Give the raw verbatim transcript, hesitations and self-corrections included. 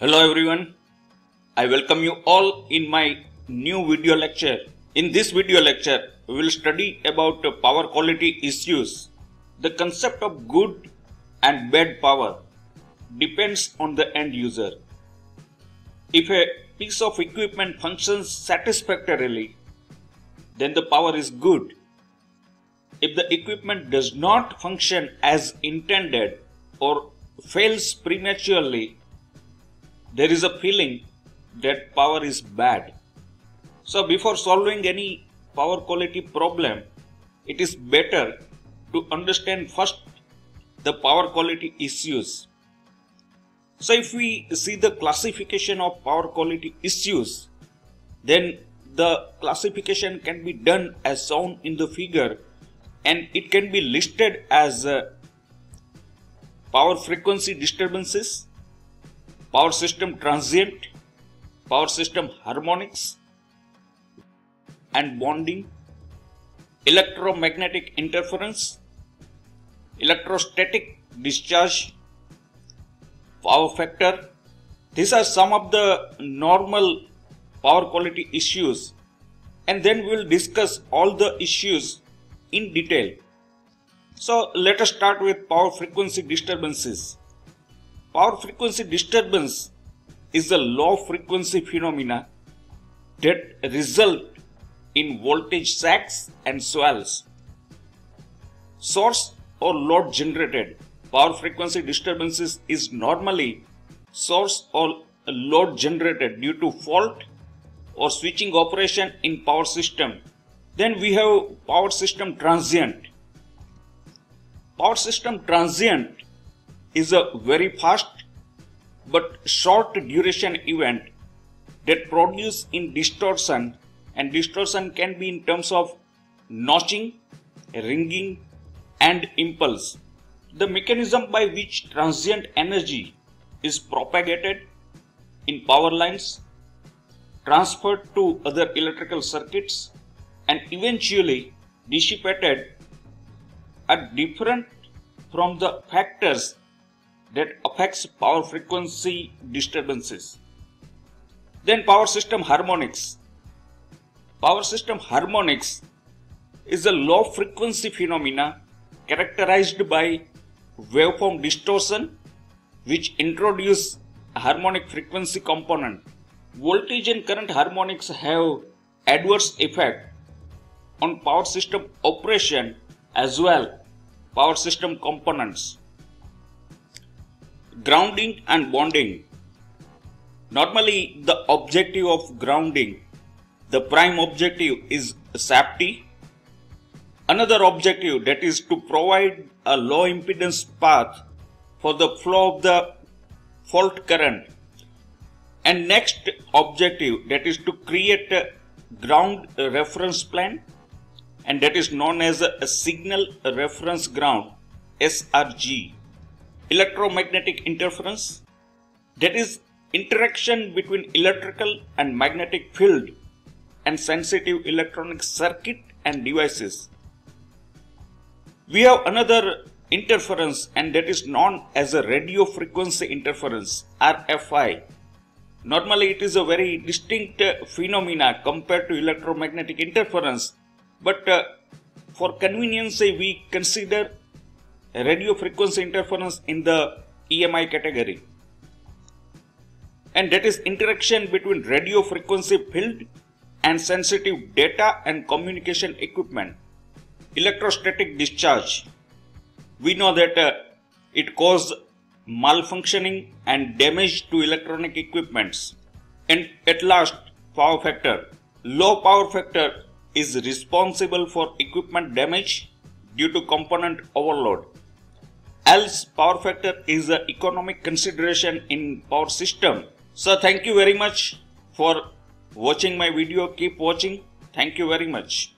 Hello everyone, I welcome you all in my new video lecture. In this video lecture, we will study about power quality issues. The concept of good and bad power depends on the end user. If a piece of equipment functions satisfactorily, then the power is good. If the equipment does not function as intended or fails prematurely, there is a feeling that power is bad. So before solving any power quality problem, it is better to understand first the power quality issues. So if we see the classification of power quality issues, then the classification can be done as shown in the figure, and it can be listed as uh, power frequency disturbances, power system transient, power system harmonics and bonding, electromagnetic interference, electrostatic discharge, power factor. These are some of the normal power quality issues, and then we will discuss all the issues in detail. So let us start with power frequency disturbances. Power frequency disturbance is a low frequency phenomena that result in voltage sags and swells. Source or load generated power frequency disturbances is normally source or load generated due to fault or switching operation in power system. Then we have power system transient. Power system transient is a very fast but short duration event that produces in distortion, and distortion can be in terms of notching, ringing and impulse. The mechanism by which transient energy is propagated in power lines, transferred to other electrical circuits and eventually dissipated are different from the factors that affects power frequency disturbances. Then power system harmonics. Power system harmonics is a low frequency phenomena characterized by waveform distortion which introduce a harmonic frequency component. Voltage and current harmonics have adverse effect on power system operation as well power system components. Grounding and bonding. Normally the objective of grounding, the prime objective is safety. Another objective, that is to provide a low impedance path for the flow of the fault current. And next objective, that is to create a ground reference plane, and that is known as a signal reference ground, S R G. Electromagnetic interference, that is interaction between electrical and magnetic field and sensitive electronic circuit and devices. We have another interference, and that is known as a radio frequency interference, R F I. Normally it is a very distinct uh, phenomena compared to electromagnetic interference, but uh, for convenience we consider radio frequency interference in the E M I category, and that is interaction between radio frequency field and sensitive data and communication equipment. Electrostatic discharge, we know that uh, it causes malfunctioning and damage to electronic equipments. And at last, power factor. Low power factor is responsible for equipment damage due to component overload. Else power factor is an economic consideration in power system. So thank you very much for watching my video. Keep watching. Thank you very much.